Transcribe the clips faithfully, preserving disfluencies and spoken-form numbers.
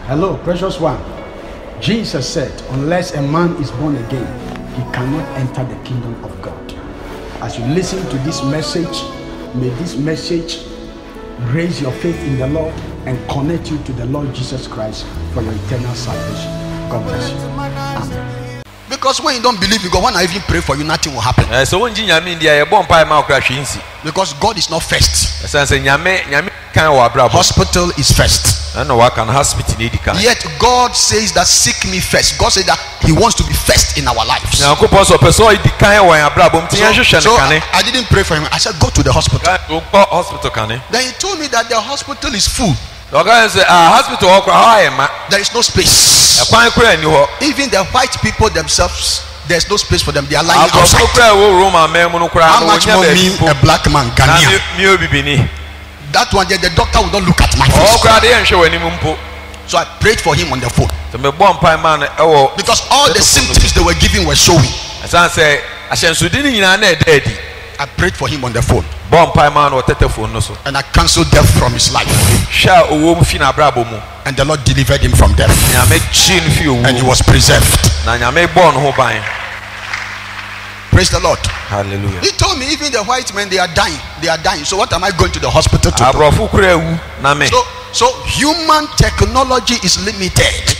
Hello, precious one. Jesus said, unless a man is born again, he cannot enter the kingdom of God. As you listen to this message, may this message raise your faith in the Lord and connect you to the Lord Jesus Christ for your eternal salvation. God bless you. Amen. Because when you don't believe in God, when I even pray for you, nothing will happen. So when you India, because God is not first. Hospital is first. Yet God says that seek me first. God said that He wants to be first in our lives. So, so I didn't pray for him. I said, go to the hospital. Then he told me that the hospital is full. There is no space. Even the white people themselves, there's no space for them. They are lying outside. How much more me, a black man, Ghanaian? That one day, the doctor will not look at my face. So I prayed for him on the phone. Because all the symptoms they were giving were showing. I prayed for him on the phone. And I cancelled death from his life. And the Lord delivered him from death. And he was preserved. Praise the Lord. Hallelujah. He told me even the white men, they are dying. They are dying. So what am I going to the hospital to do? So, so human technology is limited.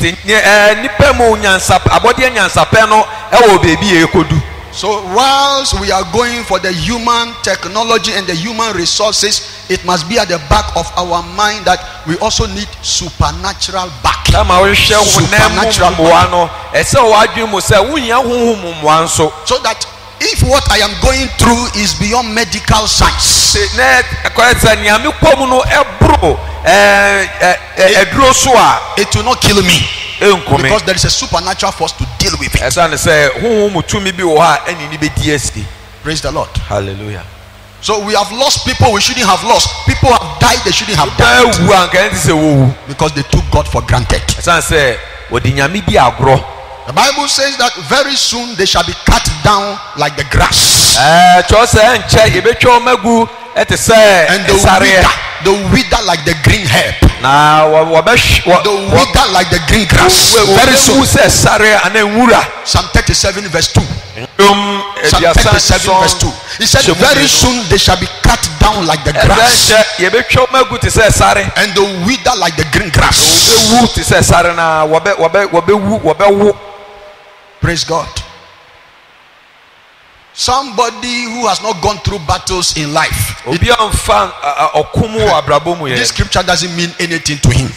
So whilst we are going for the human technology and the human resources, it must be at the back of our mind that we also need supernatural back. Supernatural back. So that if what I am going through is beyond medical science, it, it will not kill me. Because there is a supernatural force to deal with it. Praise the Lord. Hallelujah. So we have lost people we shouldn't have lost. People have died they shouldn't have died. Because they took God for granted. The Bible says that very soon they shall be cut down like the grass. And they will wither, they will wither like the green herb. They will wither like the green grass. Very soon. Psalm thirty-seven verse two. Psalm thirty-seven verse two. He said, very soon they shall be cut down like the grass. And they will wither like the green grass. Praise God. Somebody who has not gone through battles in life, it, this scripture doesn't mean anything to him.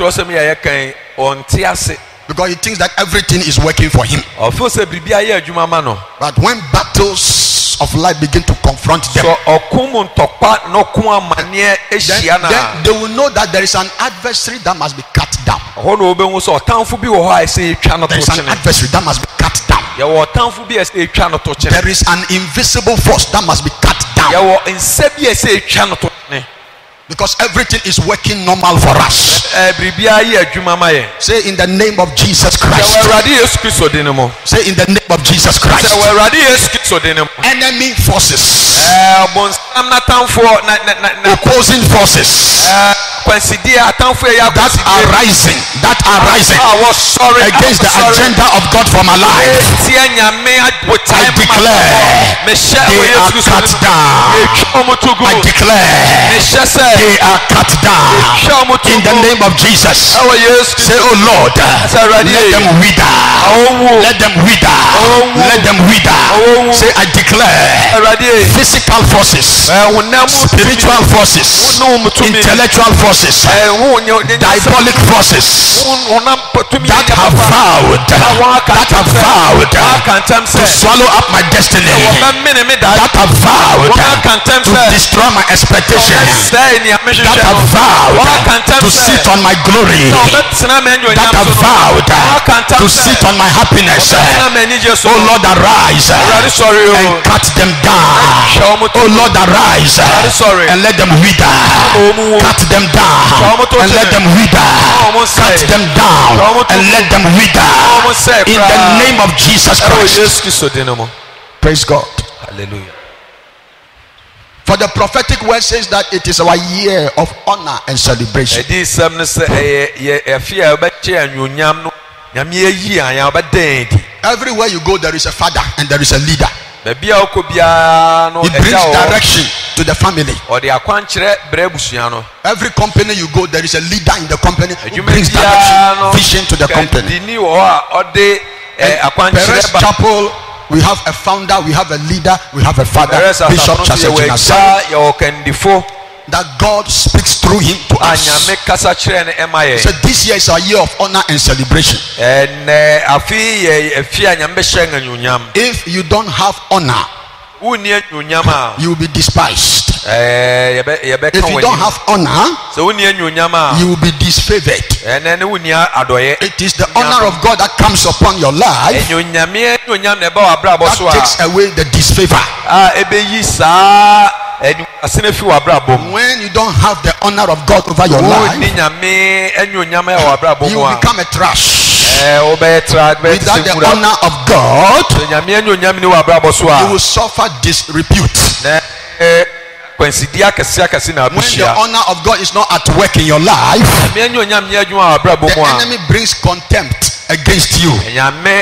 Because he thinks that everything is working for him. But when battles of life begin to confront them, then, then they will know that there is an adversary that must be cut down. There is an adversary that must be cut down. There is an invisible force that must be cut down. Because everything is working normal for us. Say in the name of Jesus Christ. Say in the name of Jesus Christ. Enemy forces, opposing forces that are rising, that are rising against the agenda of God for my life, I declare they are cut down. I declare they are cut down in the name of Jesus. Say, oh Lord, let them wither, let them wither, let them wither. Say, I declare physical forces, spiritual forces, intellectual forces, diabolic forces that have vowed, that have vowed to swallow up my destiny, that have vowed to destroy my expectations, that have vowed to sit on my glory, that have vowed to sit on my happiness. Oh Lord, arise and cut them down. Oh Lord, arise and let them wither. Cut them down and let them wither. Cut them down and let them wither. In the name of Jesus Christ. Praise God. Hallelujah. For the prophetic word says that it is our year of honor and celebration. Everywhere you go, there is a father and there is a leader. He brings direction to the family. Every company you go, there is a leader in the company who brings direction, vision to the company. Perez Chapel, we have a founder, we have a leader, we have a father, Bishop Chasechina, that God speaks through him to us. So this year is a year of honor and celebration. If you don't have honor, you will be despised. If you don't have honor, you will be disfavored. It is the honor of God that comes upon your life that takes away the disfavor. When you don't have the honor of God over your life, you will become a trash. Without the honor of God, you will suffer disrepute. When the honor of God is not at work in your life, the enemy brings contempt against you. It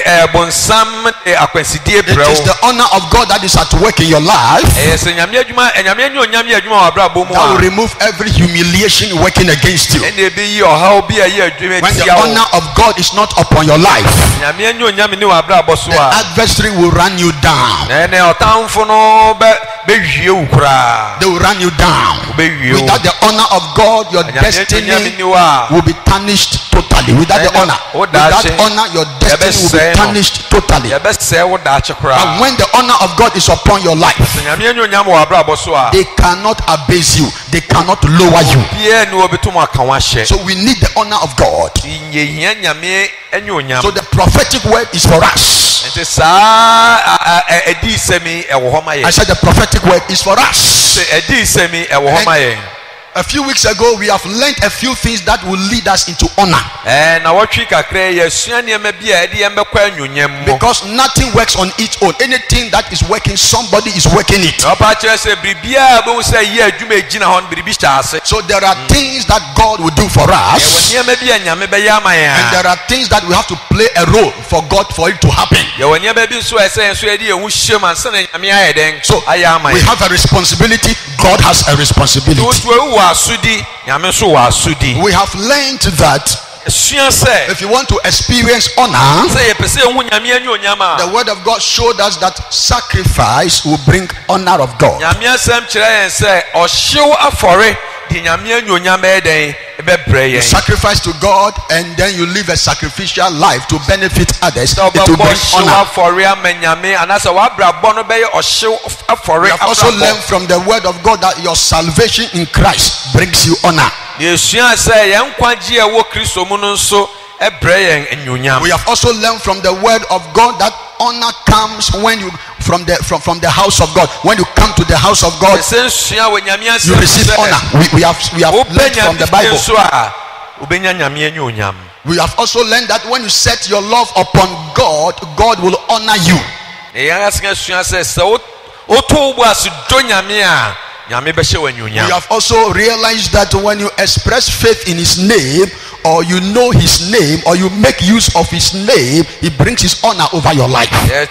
is the honor of God that is at work in your life that will remove every humiliation working against you. When the honor of God is not upon your life, the adversary will run you down. They will run you down. Without the honor of God, your destiny will be tarnished totally. Without the honor, without honor, your destiny will be tarnished totally. And when the honor of God is upon your life, they cannot abase you, they cannot lower you. So we need the honor of God. So the prophetic word is for us. I said the prophetic word is for us. And a few weeks ago, we have learned a few things that will lead us into honor. Because nothing works on its own. Anything that is working, somebody is working it. So there are things that God will do for us, and there are things that we have to play a role for God for it to happen. So we have a responsibility. God has a responsibility. We have learned that if you want to experience honor, the word of God showed us that sacrifice will bring honor of God. You sacrifice to God and then you live a sacrificial life to benefit others. It will bring honor. We have also learned from the word of God that your salvation in Christ brings you honor. We have also learned from the word of God that honor comes when you from the from, from the house of God. When you come to the house of God, you receive honor. We, we have we have learned from the Bible. We have also learned that when you set your love upon God, God will honor you. We have also realized that when you express faith in his name, or you know his name, or you make use of his name, he brings his honor over your life. We have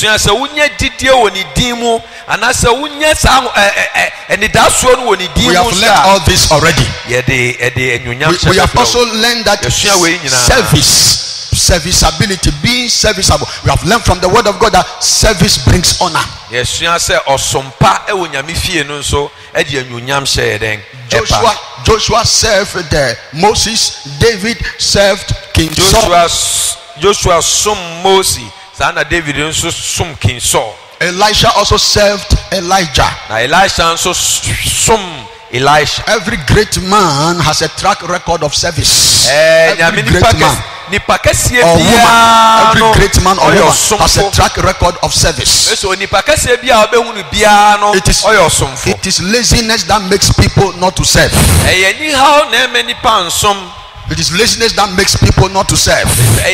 learned all this already. We, we have also learned that service, serviceability, being serviceable. We have learned from the word of God that service brings honor. Joshua, Joshua served uh, Moses. David served King Saul. Joshua sum Moses. Sana David sum King Saul. Elisha also served Elijah. Elisha also sum Elisha. Every great man has a track record of service. Every great man or woman, every great man or woman has a track record of service. It is, it is laziness that makes people not to serve. It is laziness that makes people not to serve.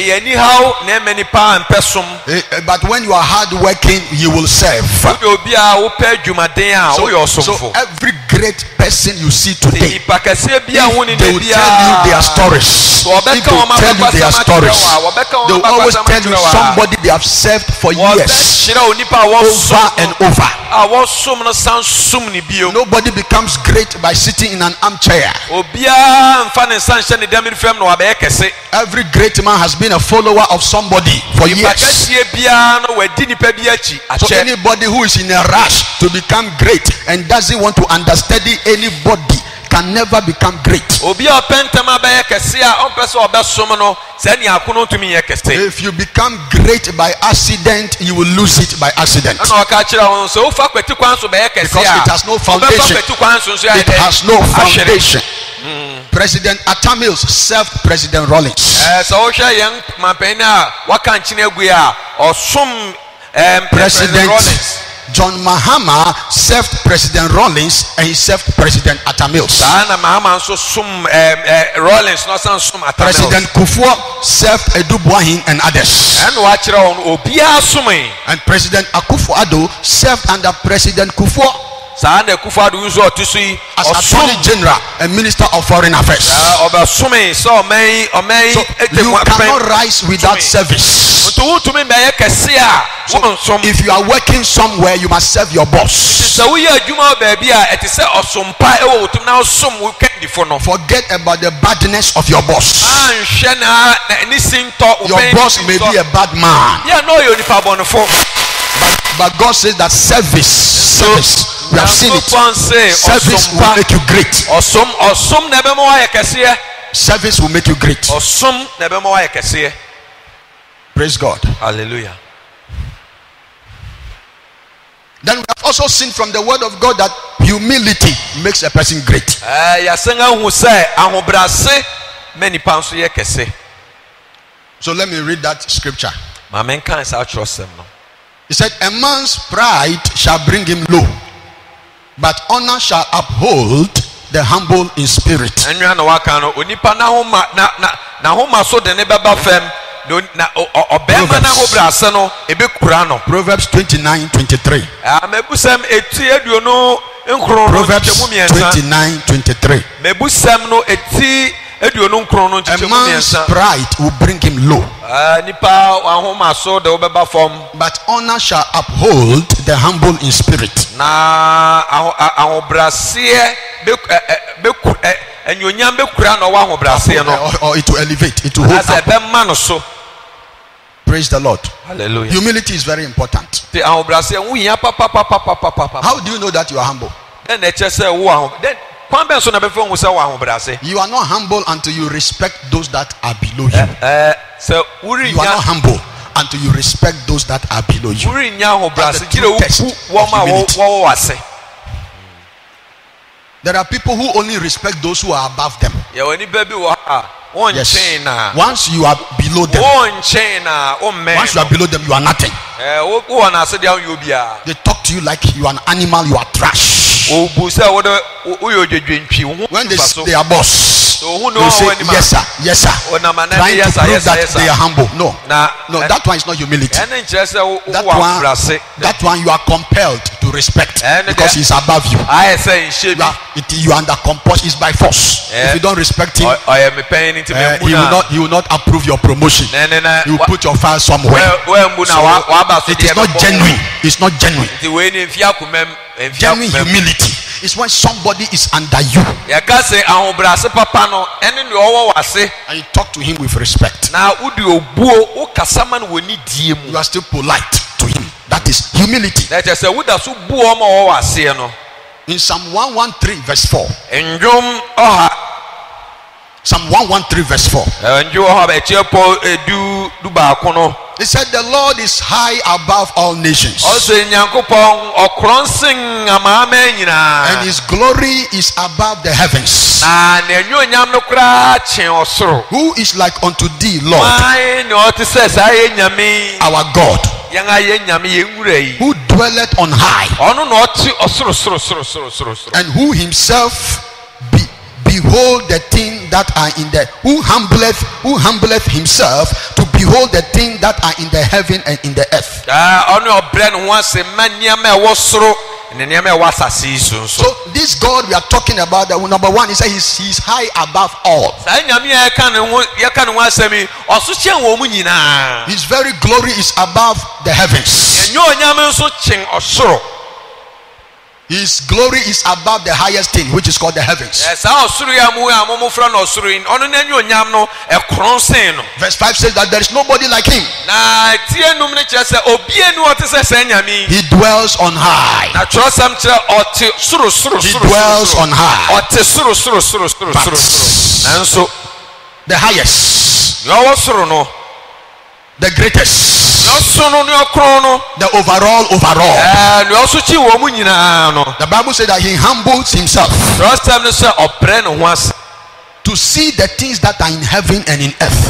But when you are hard working, you will serve. So, so every great person you see today, If they will tell you their stories. If they will tell you their stories, they will always tell you somebody they have served for years, over and over. Nobody becomes great by sitting in an armchair. Every great man has been a follower of somebody for years. So anybody who is in a rush to become great and doesn't want to understudy anybody can never become great. If you become great by accident, you will lose it by accident. Because it has no foundation. It has no foundation. Mm. President Atta Mills served President Rawlings. President John Mahama served President Rawlings and he served President Atta Mills. President Kufuor served Edu Boahin and others. And President Akufo-Addo served under President Kufuor as Attorney General and Minister of Foreign Affairs. So you cannot rise without service. So if you are working somewhere, you must serve your boss. Forget about the badness of your boss. Your boss may be a bad man, but, but God says that service, service, we have seen it. Service will make you great. Service will make you great. Praise God. Hallelujah. Then we have also seen from the word of God that humility makes a person great. So let me read that scripture. He said, a man's pride shall bring him low, but honor shall uphold the humble in spirit. Proverbs twenty-nine twenty-three. Proverbs twenty-nine twenty-three. A man's pride will bring him low, but honor shall uphold the humble in spirit. Or, or it will elevate, it will hold up. Praise the Lord. Hallelujah. Humility is very important. How do you know that you are humble? You are not humble until you respect those that are below you. You are not humble until you respect those that are below you. That's the true test of humility. There are people who only respect those who are above them. Yes. Once you are below them, once you are below them, you are nothing. They talk to you like you are an animal, you are trash. When they see their boss, they say yes sir, yes sir, trying to prove that they are humble. No, no, that one is not humility. That one, that one you are compelled to respect because he's above you. You are, it, you are under compulsion. It's by force. If you don't respect him, uh, he will not. He will not approve your promotion. He will put your file somewhere. So it is not genuine. It's not genuine. Genuine humility is when somebody is under you and you talk to him with respect. You are still polite to him. That is humility. In Psalm one thirteen verse four. Psalm one thirteen verse four. He said the Lord is high above all nations, and his glory is above the heavens. Who is like unto thee, Lord, our God, who dwelleth on high, and who himself be behold the thing that are in the who humbleth who humbleth himself to behold the thing that are in the heaven and in the earth. So this God we are talking about, the number one, he said he's, he's high above all. His very glory is above the heavens. His glory is above the highest thing, which is called the heavens. Verse five says that there is nobody like him. He dwells on high. He dwells on high. But the highest, the greatest, the overall overall. The Bible says that he humbles himself to see the things that are in heaven and in earth.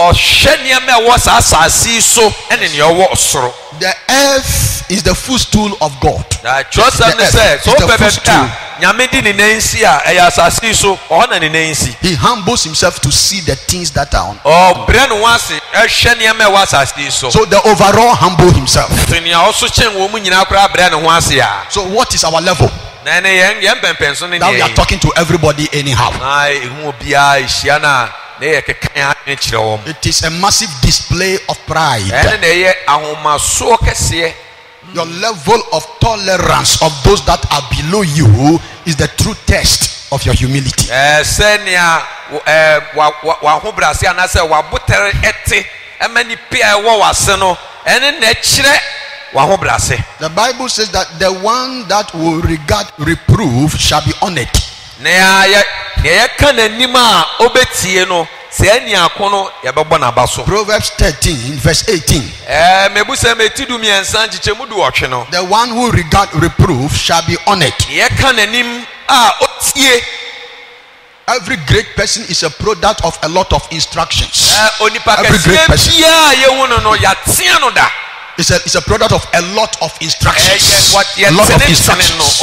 The earth is the footstool of God. The earth is the footstool. He humbles himself to see the things that are on. So the overall humble himself. So what is our level? Now we are talking to everybody anyhow. It is a massive display of pride. Your level of tolerance of those that are below you is the true test of your humility. The Bible says that the one that will regard reproof shall be honored. Proverbs thirteen verse eighteen. The one who regard reproof shall be honored. Every great person is a product of a lot of instructions. Every great person It's a, it's a product of a lot of instructions. A lot of instructions.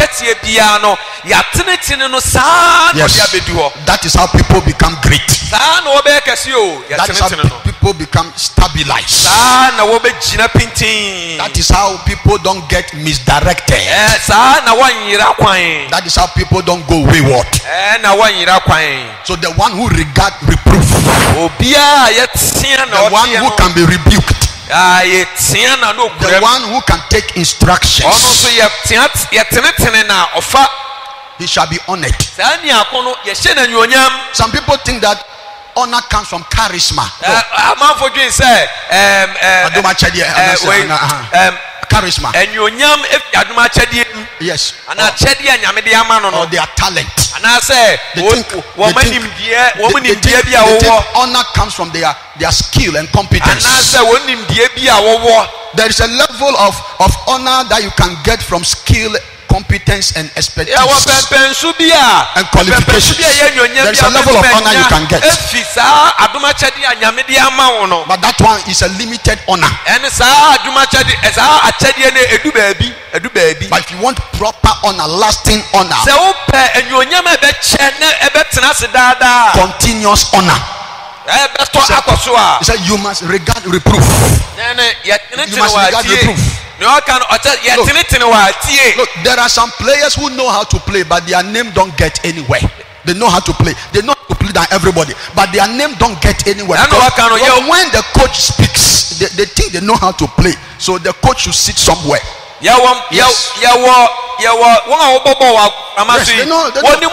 Yes. That is how people become great. That is how people become stabilized. That is how people don't get misdirected. That is how people don't go wayward. So the one who regard reproof, the one who can be rebuked, the one who can take instructions, he shall be honored. Some people think that honor comes from charisma. No. Charisma. Yes. Or, or their talent. They think, they think, they, they think, they think honor comes from their, their skill and competence. There is a level of, of honor that you can get from skill, competence and expertise and qualifications. There is a level of honor you can get, but that one is a limited honor. But if you want proper honor, lasting honor, continuous honor, he said you must regard reproof. You must regard reproof. Look, look, there are some players who know how to play, but their name don't get anywhere. They know how to play. They know how to play than everybody, but their name don't get anywhere. Because when the coach speaks, they, they think they know how to play, so the coach should sit somewhere. Yes. Yes, they know, they know.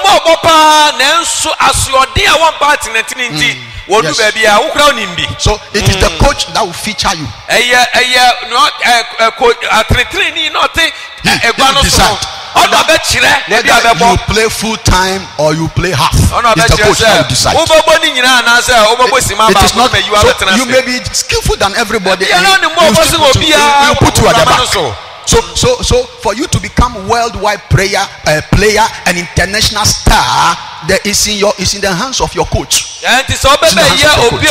Mm. Yes. So it is the coach that will feature you. He, he will decide whether you play full time or you play half. It's the coach that will decide. It is not. So you may be skillful than everybody, and you will put you at the back. So, so, so, for you to become worldwide player, uh, player, an international star, there is in your, is in the hands of your coach. So, so there, are, there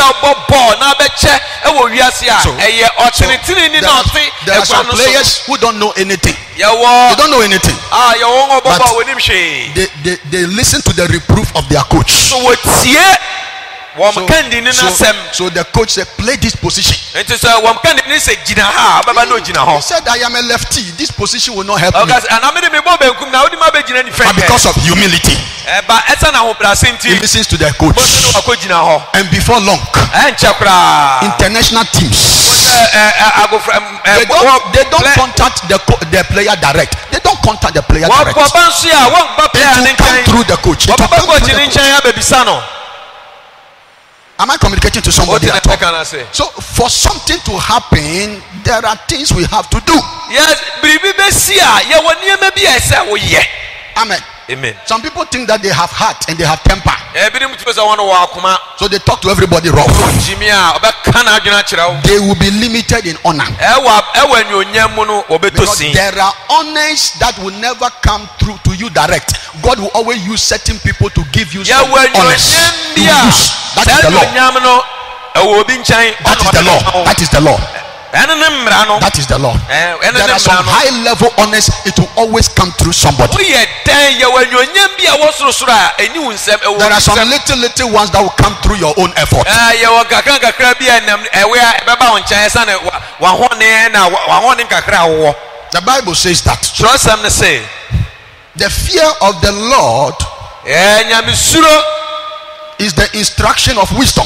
are some players who don't know anything. They don't know anything. But they, they, they listen to the reproof of their coach. wɔn kandi ne so, n'asɛm. so the coach said, play this position. nti sɛ wɔn kandi ne sɛ gyina ha ɔbɛba na ogyina He hɔ. said, I am a lefty. This position will not help me. ɔka sɛ anamidi mi bɔ benkum na ɔdi ma bɛ gyina nifa But yɛ. because of humility, ɛba ɛsɛ na ahobrɛase he nti. listens to the coach. bɔsɛ ne wakɔ gyina hɔ. And before long, ɛnkyɛ koraa. international teams, ɛ ɛ agofra they ɛ don't, they don't contact the, co- the player direct. They don't contact the player direct. wɔn kɔ nso a wɔn ba It player ne will come nkyɛn. through the coach. It wɔn will ba come through coach the ne coach. nkyɛn abɛbisa no. Am I communicating to o somebody ti na at all? ɛka na se. So for something to happen, there are things we have to do. yes biribi bɛ si a yɛwɔ nneɛma bi a ɛsɛ woyɛ. Amen. amen. Some people think that they have heart and they have temper. ebinom ti bɛ sɛ wɔn wɔ akoma. So they talk to everybody rough. jimi a ɔbɛka na adwene akyerɛ wo. They will be limited in honor. ɛwɔ ɛwɔ anuonyam mu no wɔbɛtɔ Because sin. there are honors that will never come through to you direct. God will always use certain people to give you some yɛwɔ honors. anuonyam He bi will a use. That is saa the law. anuonyam no ɛwɔ obi nkyɛn. That is the law. That is the law. ɛne ne mmara no. That is the law. ɛne ne There are some mmara no. high level honors. It will always come through somebody. woyɛ dɛn yɛwɔ anuonyam bi a wɔ sorosoro a ɛni wo nsɛm ɛwɔ There wo are some nsɛm. little little ones that will come through your own effort. ɛɛ yɛwɔ kakra kakra bi a ɛnam ɛwɛ a ɛbɛba wo nkyɛn ɛsa ne wahɔne na wahɔne kakra a wowɔ. The Bible says that twerɛsɛm ne se the fear of the Lord ɛɛ nyamesuro is the instruction of wisdom.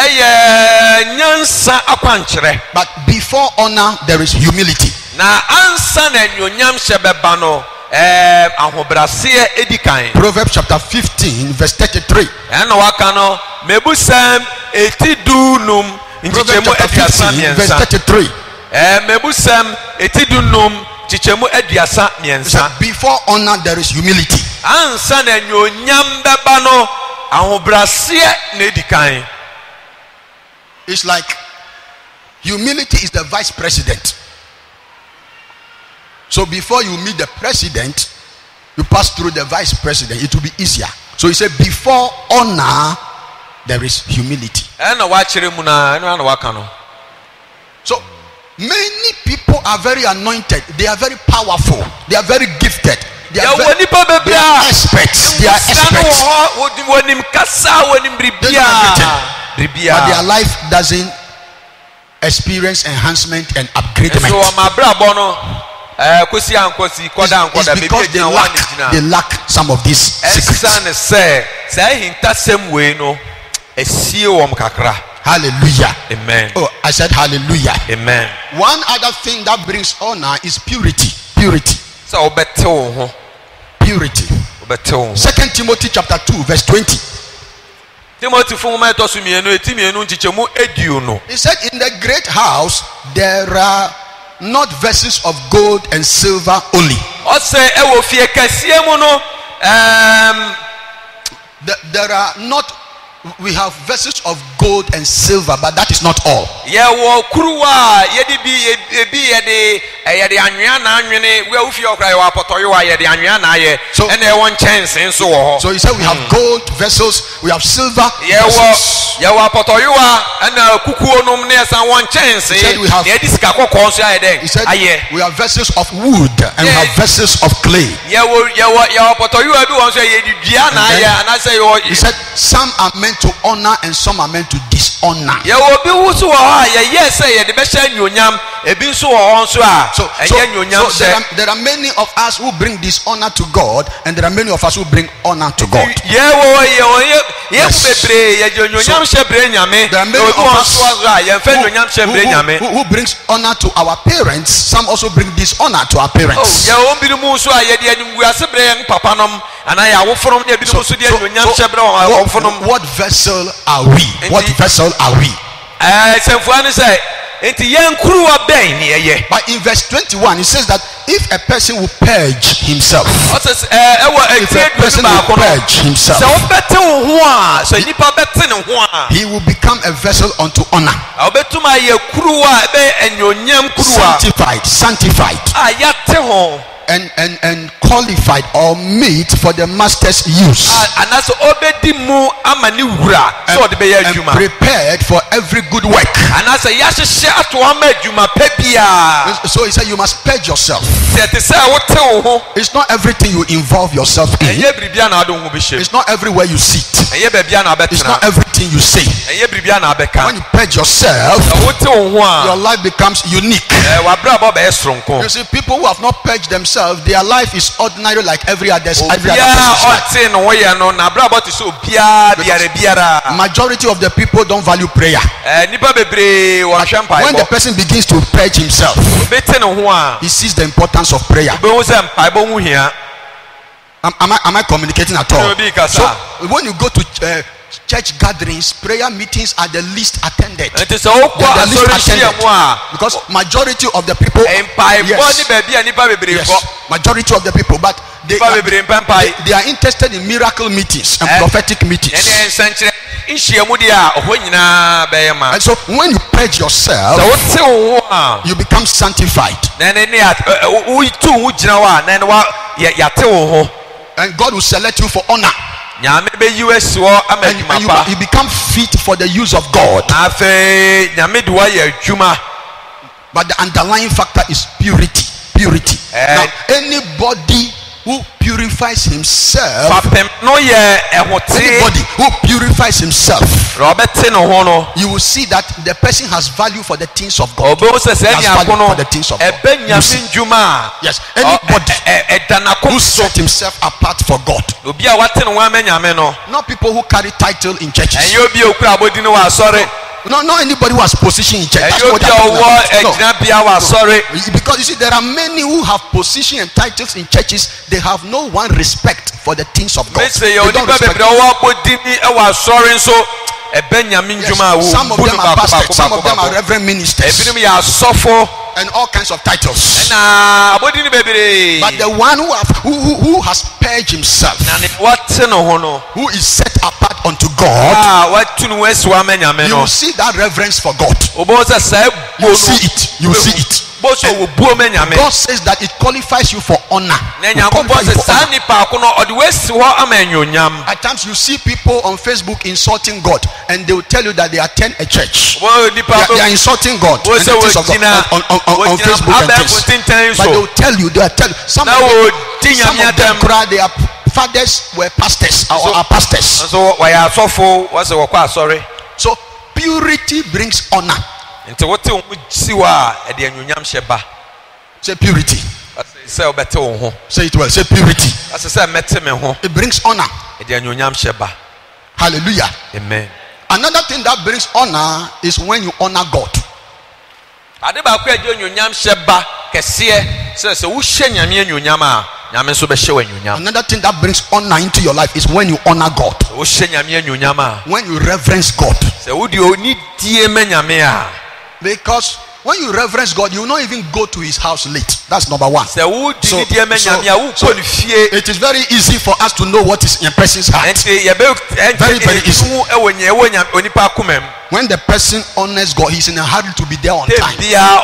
ɛyɛ nyansa akwankyerɛ. But before honor, there is humility. na ansa na anuonyam hyɛ bɛba no ɛɛ ahobraseɛ edi kan. Proverbs chapter fifteen, verse thirty-three. ɛna waka no mebusɛm eti du num Proverbs nkyekyɛmu chapter aduasa fifteen, verse mmiɛnsa. thirty-three. ɛɛ mebusɛm eti du num nkyekyɛmu aduasa It mmiɛnsa. said, before honor, there is humility. ansa na anuonyam bɛba no ahobraseɛ na edi kan. It's like humility is the vice president. So before you meet the president, you pass through the vice president. It will be easier. So he said, before honor, there is humility. ɛna wakyerɛ mu na ɛna na waka no. So many people are very anointed. They are very powerful. They are very gifted. They are, yɛwɔ very, nipa they bebree are a experts. They are nsa no wɔ experts. hɔ wɔdi- wɔnim kasa wɔnim They know biribiara everything. But their biribiara. life doesn't experience enhancement and nso upgradement. wɔn abrabɔ no ɛɛ kosi ankosi kɔda It's nkɔda beebi because they egyina wɔn lack, ani they gyina. lack some of these secrets. ɛsan sɛ saa ehintasɛm wei no esie wɔn kakra. Hallelujah. amen Oh, I said hallelujah. amen. One other thing that brings honor is purity. Purity. sɛ wɔbɛte wo ho Purity. wɔbɛte wo ho. Second Timothy chapter two, verse twenty. timothy fún mi ɛtɔ so mmienu eti mmienu nkyekyɛmu eduonu. He said, in the great house there are not vessels of gold and silver only. ɔsɛ ɛwɔ fie kɛseɛ mu no ɛɛm. The- There are not, we have vessels of gold and silver, but that is not all. yɛwɔ kuruwa a yɛde bi ebi yɛde ɛyɛde anwea na anwene wia wofi ɔkura yɛwɔ apɔtɔyewa yɛde anwea na ayɛ So- ɛna ɛwɔ nkyɛnse nso wɔ hɔ. So he said, we have gold vessels, we have silver yɛwɔ vessels. yɛwɔ apɔtɔyewa ɛna kukuo nom ne ɛsan wɔ nkyɛnse He said we have- yɛde sika kɔkɔɔ nso ayɛ He dɛ said, ayɛ. we have vessels of wood and we Yeah. have vessels of clay. yɛwɔ yɛwɔ yɛwɔ apɔtɔyewa bi wɔ nso yɛde dua na And ayɛ then anaasɛ He yɛwɔ said, some are meant to honor and some are meant to dishonor. yɛwɔ bi wusu wɔ hɔ a yɛyɛ sɛ yɛde bɛhyɛ nyonyam ebi nso wɔ hɔ nso a So, so, ɛnyɛ nyonyam so there, hyɛ. are, there are many of us who bring dishonor to God, and there are many of us who bring honor to God. yɛwɔ yɛwɔ yɛ yɛmu Yes. bebree yɛde nyonyam hyɛ bere nyame There are many na of obi wɔ us nso wɔ a yɛmfɛ nyonyam hyɛ who, bere who- nyame. who- who brings honor to our parents. Some also bring dishonor to our Oh, parents. yɛwɔ binom nso a yɛde animguase bere yɛn papa nom anaa yɛ awofonom ne ebinom nso de So- nyonyam so hyɛ bere wɔn what, awofonom. what vessel are we? What Indeed. vessel are we? ɛɛ sɛnfua ne sɛ nti yɛn kuruwa bɛn ni yɛyɛ. But in verse twenty-one, it says that if a person will purge himself, ɔsɛ ɛɛ ɛwɔ if etie a person duonu will baako no purge himself, sɛ wɔbɛte wo ho a sɛ nipa bɛte ne ho a he will become a vessel unto honor, ɔbɛtum ayɛ kuruwa a ɛbɛyɛ anyonyam kuruwa sanctified, sanctified. a yɛate ho and and and qualified or meet for the master's use. And that's obedi mu amani wura. So the be And prepared for every good work. And that's a yasheshe ato ama adwuma pebia. So he said you must purge yourself. Te say wote wo ho. It's not everything you involve yourself in. Eye bribia na ado ho be she. It's not everywhere you sit. Eye bebia na abetena. It's not everything you say. Eye bribia na abeka. When you purge yourself, wote wo ho a your life becomes unique. Eh wa bra bo be esronko. You see, people who have not purged themselves, their life is ordinary like every other every other person's life. Majority of the people don't value prayer. When the person begins to purge himself, he sees the importance of prayer. Am, am, I, am I communicating at all? So when you go to uh, church gatherings, prayer meetings are the least attended. They are the least attended because majority of the people, yes, yes, majority of the people, but they are, they, they are interested in miracle meetings and prophetic meetings. And so when you purge yourself, you become sanctified. And God will select you for honor. And, and you, you become fit for the use of God. But the underlying factor is purity. Purity. Now, anybody who purifies himself, anybody who purifies himself, you will see that the person has value for the things of God. He has value for the things of God. Yes, anybody who set himself apart for God. Not people who carry title in churches. No, not anybody who has position in church. That's what no. Sorry. Because you see, there are many who have position and titles in churches. They have no one respect for the things of God. They don't respect. Yes, some of them are pastors, some of them are reverend ministers, and all kinds of titles. But the one who, have, who, who, who has purged himself, who is set apart unto God, you will see that reverence for God. You will see it. You will see it. God says that it qualifies you for honor. You for honor. At times you see people on Facebook insulting God, and they will tell you that they attend a church. They are, they are insulting God and the things of God on, on, on, on Facebook and things. But they will tell you, they will tell you. Some of them, some of them cry, their fathers were pastors or are pastors. So purity brings honor. Say purity. Say it well. Say purity. It brings honor. Hallelujah. Amen. Another thing that brings honor is when you honor God. Another thing that brings honor into your life is when you honor God. When you reverence God. Because when you reverence God, you will not even go to his house late. That's number one. So, so, so it is very easy for us to know what is in a person's heart. Very, very easy. When the person honors God, he's in a hurry to be there on time.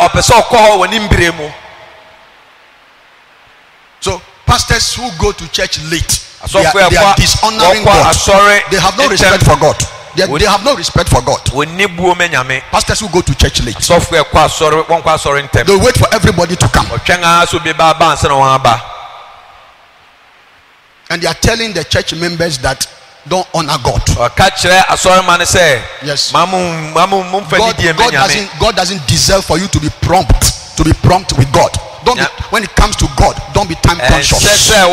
So pastors who go to church late, they are, they are dishonoring God. They have no respect for God. They, they have no respect for God. Pastors who go to church late, they wait for everybody to come, and they are telling the church members that don't honor God. Yes. God, God doesn't God doesn't deserve for you to be prompt to be prompt with God. Don't be, when it comes to God, don't be time conscious.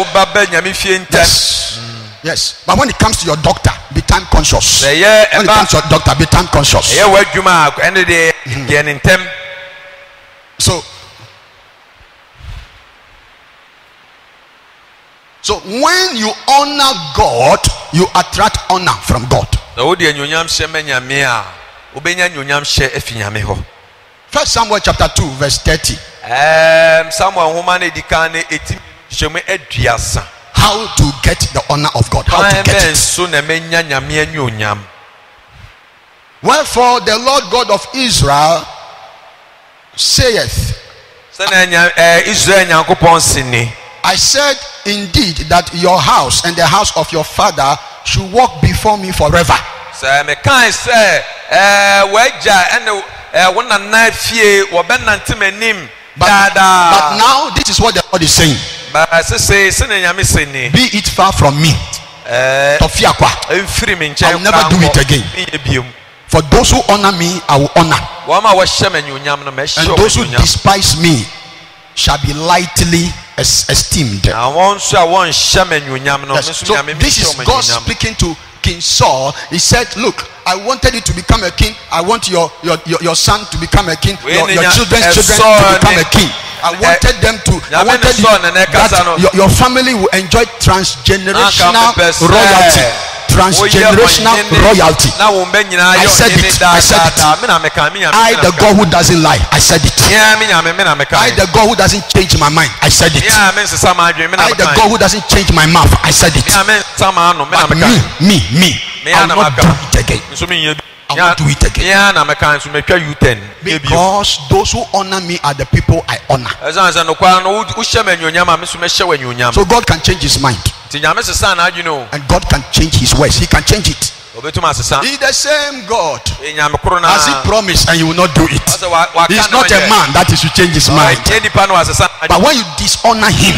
Yes. Yes, but when it comes to your doctor, be time conscious. When it comes to your doctor, be time conscious. Mm-hmm. So, so when you honor God, you attract honor from God. First Samuel chapter two, verse thirty. How to get the honor of God. How to get it. Wherefore the Lord God of Israel saith, I said indeed that your house and the house of your father should walk before me forever. But but now this is what the Lord is saying. Be it far from me. I'll never do it again. For those who honor me, I will honor. And those who despise me shall be lightly esteemed. Yes. So this is God speaking to King Saul. He said, look, I wanted you to become a king. I want your your, your, your son to become a king, your, your children's children to become a king. I wanted them to, I wanted you, that your, your family will enjoy transgenerational royalty. Transgenerational royalty. I said it. I said it. I, the God who doesn't lie, I said it. I, the God who doesn't change my mind, I said it. I, the God who doesn't change my mouth, I said it. But me, me, me, I will not do it again. I will do it again. Because those who honor me are the people I honor. So God can change his mind. And God can change his ways. He can change it. He's the same God. As he promised, and he will not do it. He's not a man that he should change his mind. But when you dishonor him,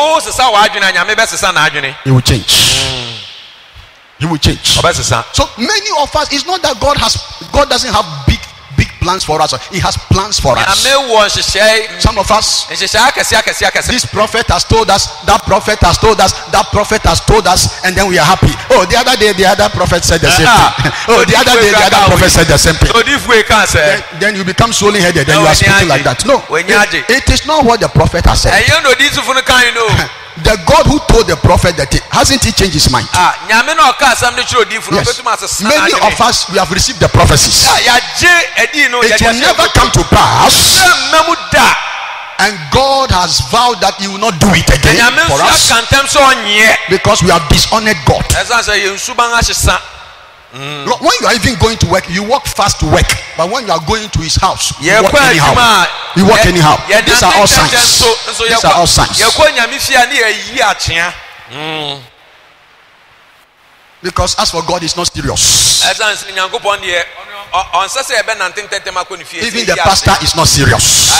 he will change. He will change. So many of us, it's not that God has God doesn't have big big plans for us. He has plans for us. Some of us, this prophet has told us, that prophet has told us, that prophet has told us, and then we are happy. Oh, the other day the other prophet said the same thing. Oh, the other day the other prophet said the same thing. Then, then you become swollen headed and you are speaking like that. No, it, it is not what the prophet has said. The God who told the prophet that, it, hasn't he changed his mind? Yes. Many of us, we have received the prophecies. It will never come to pass. And God has vowed that he will not do it again for us, because we have dishonored God. Mm. When you are even going to work, you walk fast to work. But when you are going to his house, you walk anyhow. You walk anyhow. These are all signs. These are all signs. Mm. Because as for God, it's not serious. Even the pastor is not serious.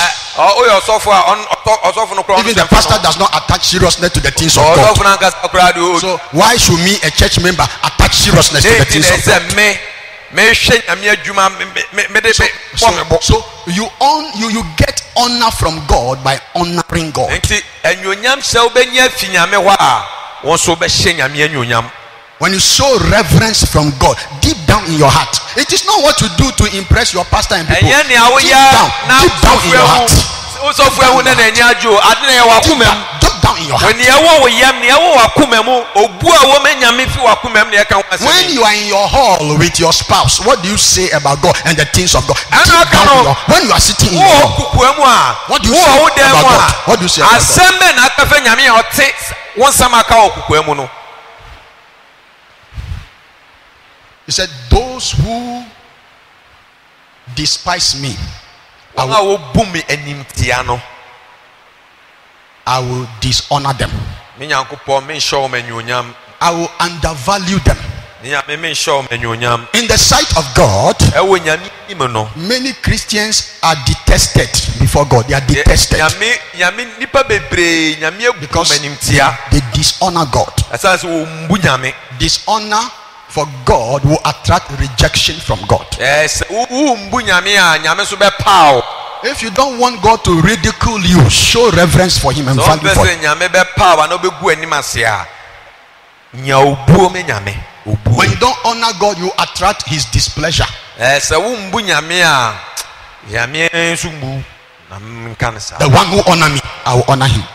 Even the pastor does not attach seriousness to the things of God. So why should me, a church member, attach seriousness to the things of God? So, so, so you own you you get honor from God by honoring God. When you show reverence from God deep down in your heart, it is not what you do to impress your pastor and people. Deep down, deep down in your heart. Deep down, deep down in your heart. When you are in your hall with your spouse, what do you say about God and the things of God? Deep down in your, when you are sitting in your hall, what do you say about God? What do you say about God? He said, those who despise me, I will, I will dishonor them. I will undervalue them. In the sight of God, many Christians are detested before God. They are detested because they dishonor God. Dishonor for God will attract rejection from God. If you don't want God to ridicule you, show reverence for him and value for him. When you don't honor God, you attract his displeasure. The one who honor me, I will honor him.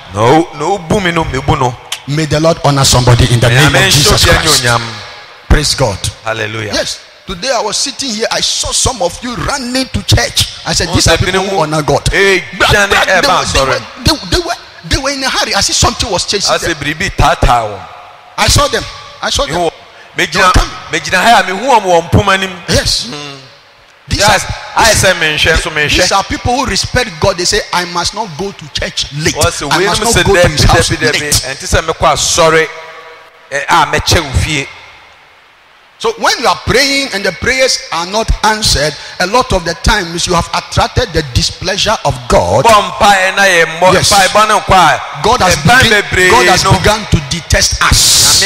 May the Lord honor somebody in the name of Jesus Christ. Praise God. Hallelujah. Yes. Today I was sitting here. I saw some of you running to church. I said, these are people who honor God. They, they, were, they, were, they, they, were, they were in a hurry. I see something was chasing them. I saw them. I saw them. Yes. These, Yes, are, I say mention so mention. these are people who respect God. They say, I must not go to church late. What's the I way must to not say go to that his be house that be that be? late. And this is me quite sorry. Ah, me check ufie. So when you are praying and the prayers are not answered, a lot of the times you have attracted the displeasure of God. Yes. God has, begin, God has begun to detest us.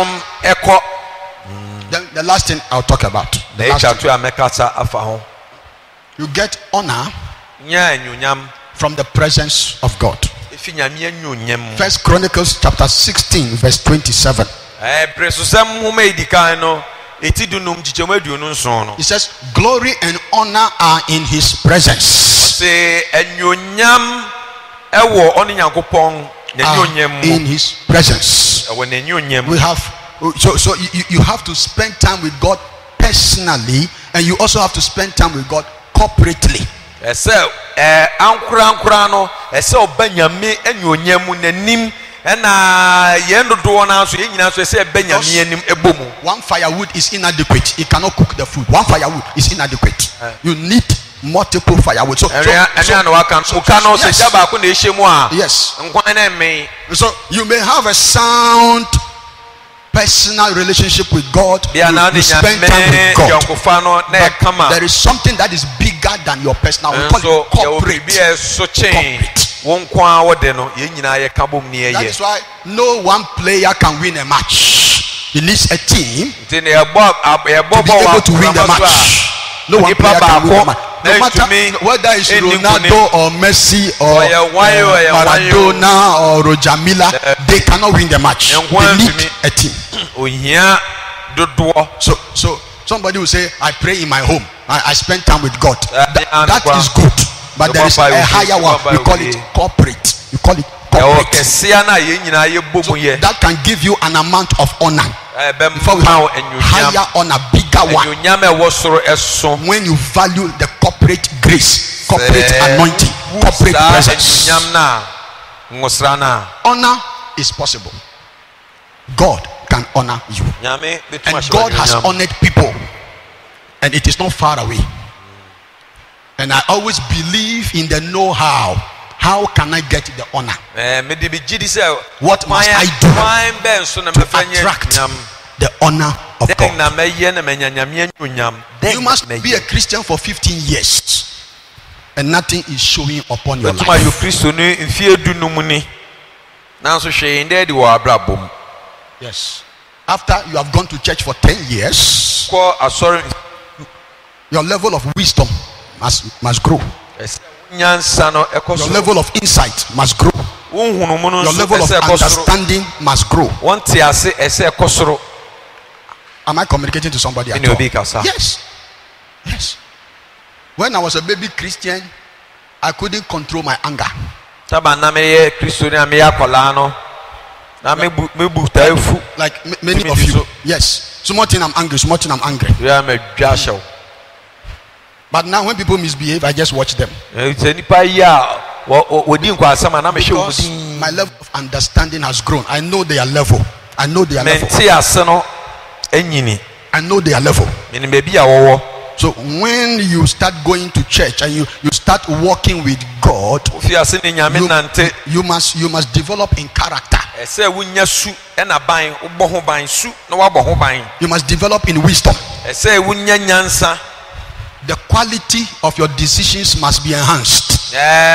Then the last thing I'll talk about. The last thing. You get honor from the presence of God. First Chronicles chapter sixteen verse twenty-seven. He says, glory and honor are in his presence. Are in his presence. We have so so you, you have to spend time with God personally, and you also have to spend time with God corporately. One firewood is inadequate. It cannot cook the food. One firewood is inadequate. You need multiple firewood. So, so, so, so, so yes. yes. So you may have a sound personal relationship with God. You, you spend time with God. But there is something that is bigger than your personal. We call it corporate. corporate. That is why no one player can win a match. He needs a team to be able to win the match. No one player can win the match. No matter whether it's Ronaldo or Messi or uh, Maradona or Roger Miller, they cannot win the match. They need a team. So, so somebody will say, I pray in my home. I, I spend time with God. That, that is good. But there is a higher one. We call it corporate. You call it corporate. So that can give you an amount of honor. Before we have higher honor, bigger one. When you value the corporate grace, corporate anointing, corporate presence. Honor is possible. God can honor you. And God has honored people. And it is not far away. And I always believe in the know-how. How can I get the honor? What must I do to attract the honor of God? You must be a Christian for fifteen years and nothing is showing upon your life. Yes. After you have gone to church for ten years, your level of wisdom must, must grow. Your level of insight must grow. Your level of understanding must grow. Am I communicating to somebody at all? Yes. Yes. When I was a baby Christian, I couldn't control my anger. Like, like many of you. Yes. Small thing I'm angry, small thing I'm angry. But now when people misbehave, I just watch them. Because my level of understanding has grown. I know their level. I know their level. I know their level. So when you start going to church and you, you start walking with God, you, you must you must develop in character. You must develop in wisdom. The quality of your decisions must be enhanced.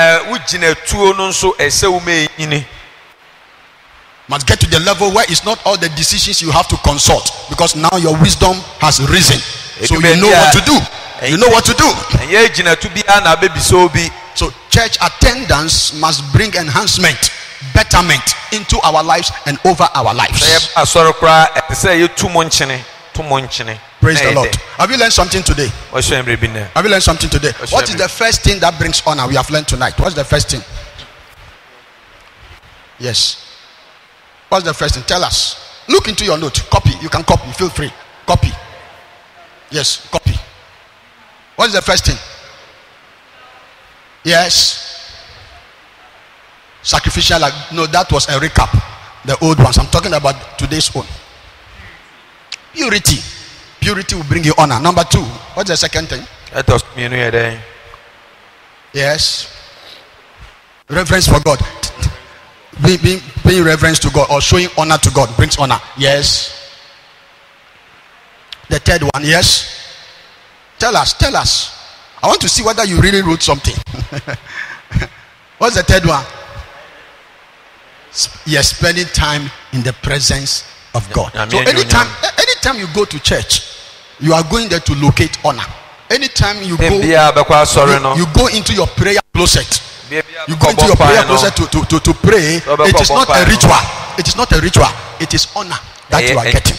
Must get to the level where it's not all the decisions you have to consult, because now your wisdom has risen. So you know what to do. You know what to do. So church attendance must bring enhancement, betterment into our lives and over our lives. Praise the Lord. Have you learned something today? Have you learned something today? What is the first thing that brings honor we have learned tonight? What's the first thing? Yes. What's the first thing? Tell us. Look into your note. Copy. You can copy. Feel free. Copy. Yes. Copy. What's the first thing? Yes. Sacrificial. No, that was a recap. The old ones. I'm talking about today's one. Purity. Purity will bring you honor. Number two. What's the second thing? Yes. Reverence for God. Being, being, paying reverence to God or showing honor to God brings honor. Yes. The third one, yes. Tell us, tell us. I want to see whether you really wrote something. What's the third one? Yes, spending time in the presence of God. So anytime, anytime you go to church, you are going there to locate honor. Anytime you go, you, you go into your prayer closet. You go into your prayer closet to, to, to, to pray. It is not a ritual. It is not a ritual. It is honor that you are getting.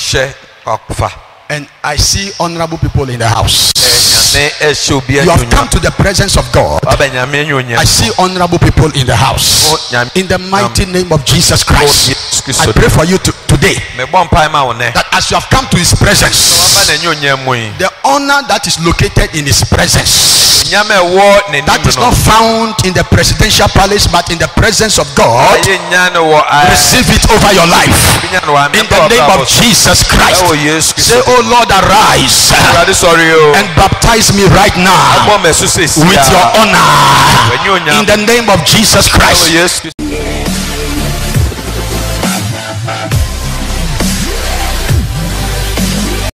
And I see honorable people in the house. You have come to the presence of God. I see honorable people in the house. In the mighty name of Jesus Christ, I pray for you to, today that as you have come to his presence, the honor that is located in his presence, that is not found in the presidential palace but in the presence of God, receive it over your life in the name of Jesus Christ. Say, oh Lord, arise and baptize me right now with your honor in the name of Jesus Christ.